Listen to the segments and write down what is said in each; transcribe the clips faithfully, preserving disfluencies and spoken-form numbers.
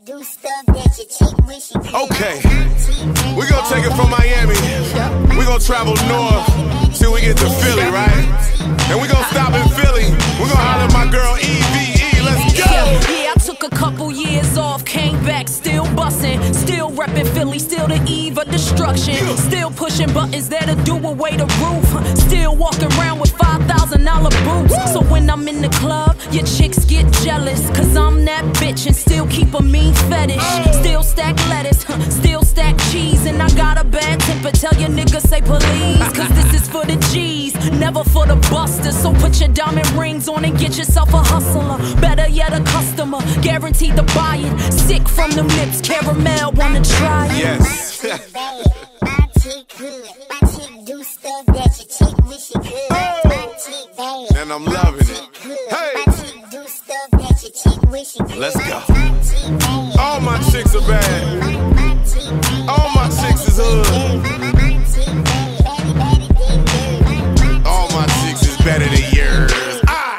Do stuff that your chick wish you could. Okay, we're gonna take it from Miami. We're gonna travel north till we get to Philly, right? And we're gonna stop in Philly. We're gonna holler at my girl E V E. Let's go! Yeah, I took a couple years off, came back, still bustin', still reppin' Philly, still the eve of destruction, still pushing buttons that'll do away the roof, still walking around with five thousand dollar boots. So when I'm in the club, your chicks get jealous, cause I'm that bitch and still keep a mean fetish. Still stack lettuce, still stack cheese, and I got a bad temper, tell your niggas say please, cause this is for the G's, never for the busters. So put your diamond rings on and get yourself a hustler, better yet a customer, guaranteed to buy it. Sick from them lips, caramel, wanna try it? Yes. My chick good, my chick do stuff that your chick wish you could. My chick bad, And I'm loving it. Hey, my chick do stuff that your chick wish you could. let's go. My chick bad, All my chicks are bad. my chick bad. All my chicks is hood. My chick bad, baddie, baddie, big girl. All my chicks is better than yours. Ah!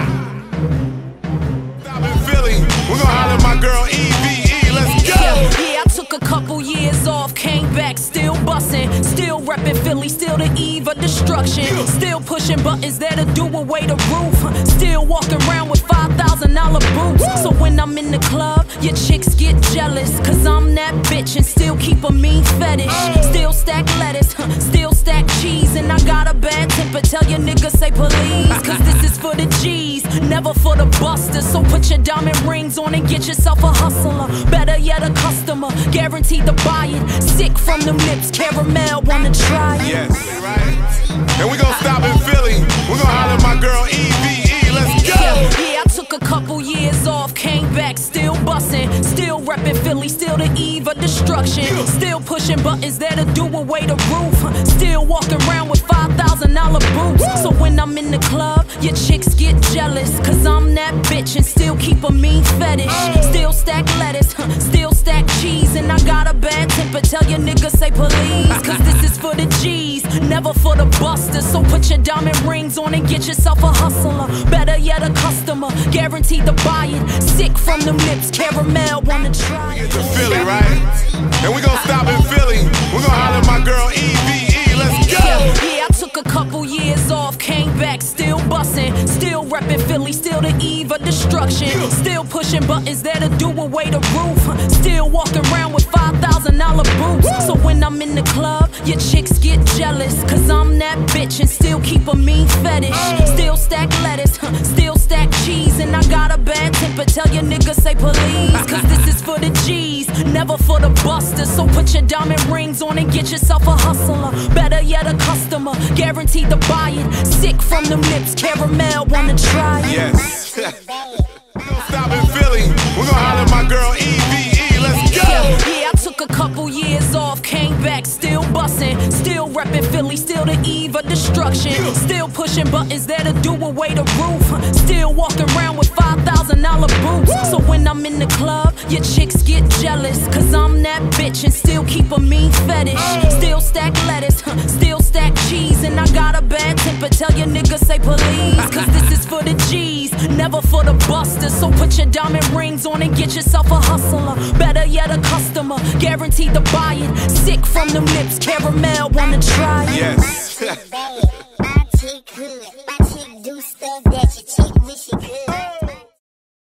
Stop in Philly. We're gonna holler at my girl E V E. Let's go! Yeah, I took a couple years off, came back, still bustin', still reppin' Philly, still the eve of destruction, still pushing buttons that'll do away the roof, still walking around with five thousand dollar boots. So when I'm in the club, your chicks get jealous, cause I'm that bitch and still keep a mean fetish. Still stack lettuce, still stack cheese, and I got a bad temper, tell your niggas say please, cause this is for the G's, never for the busters. So put your diamond rings on and get yourself a hustler, better yet a customer, guaranteed to buy it. Sick from them lips, caramel, wanna try it? Yes, right? And we gonna stop in Philly. We're gonna holler at my girl E V E. Let's go! Yeah, I took a couple years off, came back, still bustin', still reppin' Philly, still the eve of destruction, still pushing buttons that'll do away the roof, still walking around with five thousand dollar boots. So when I'm in the club, your chicks get jealous, cause I'm that bitch and still keep a mean fetish. Still stack lettuce, still stack cheese, and I got a bad temper, tell your niggas say please, cause this is for the G's, never for the busters. So put your diamond rings on and get yourself a hustler, better yet a customer, guaranteed to buy it. Sick from them lips, caramel, wanna try Get it? to Philly, right? And we gonna stop in Philly. We're gonna holler at my girl E V E. Let's go! Yeah, I took a couple years off, came back, still bustin', still reppin' Philly, still the eve of destruction, still pushing buttons that'll do away the roof, still walking around with five thousand dollar boots. So when I'm in the club, your chicks get jealous, cause I'm that bitch and still keep a mean fetish. Still stack lettuce, still stack cheese, and I got a bad temper, tell your niggas say please, cause this is for the G's, never for the busters. So put your diamond rings on and get yourself a hustler, better yet a customer, guaranteed to buy it. Sick from them lips, caramel, wanna try it? Yes. We're gonna stop in Philly. We're gonna holler at my girl E V E. Let's go! Yeah, I took a couple years off, came back, still bustin', still reppin' Philly, still the eve of destruction, still pushing buttons that'll do away the roof, still walking around with five thousand dollar boots. So when I'm in the club, your chicks get jealous, cause I'm that bitch and still keep a mean fetish. Still stack lettuce, still stack cheese, and I got a bad temper, tell your niggas say please, cause this is for the G's, never for the busters. So put your diamond rings on and get yourself a hustler, better yet a customer, guaranteed to buy it. Sick from them lips, caramel, wanna try it? Yes. My chick good.